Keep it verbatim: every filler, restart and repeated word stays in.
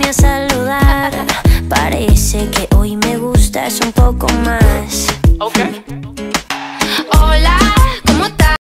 vine a saludar. Parece que hoy me gustas un poco más. Ok.